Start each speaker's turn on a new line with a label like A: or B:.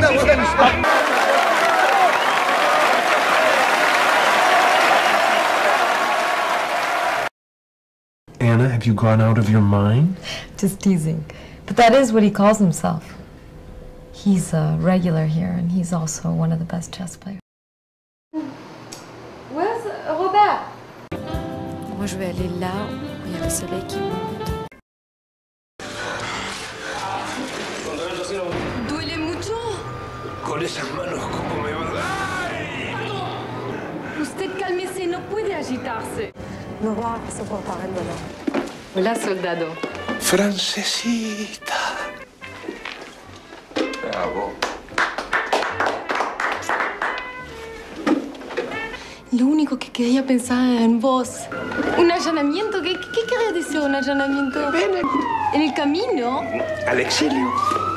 A: Anna, have you gone out of your mind?
B: Just teasing. But that is what he calls himself. He's a regular here, and he's also one of the best chess players.
C: Where's Robert?
D: Moi, je vais aller là où il y a le soleil qui monte.
C: Duele mucho.
E: Con esas manos, ¿cómo me van a...?
C: Usted cálmese, no puede agitarse.
B: No va a soportar el dolor.
C: Hola, soldado.
E: Francesita. Bravo.
C: Lo único que quería pensar era en vos. ¿Un allanamiento? ¿Qué quería decir un allanamiento?
E: Bene.
C: ¿En el camino?
E: Al exilio.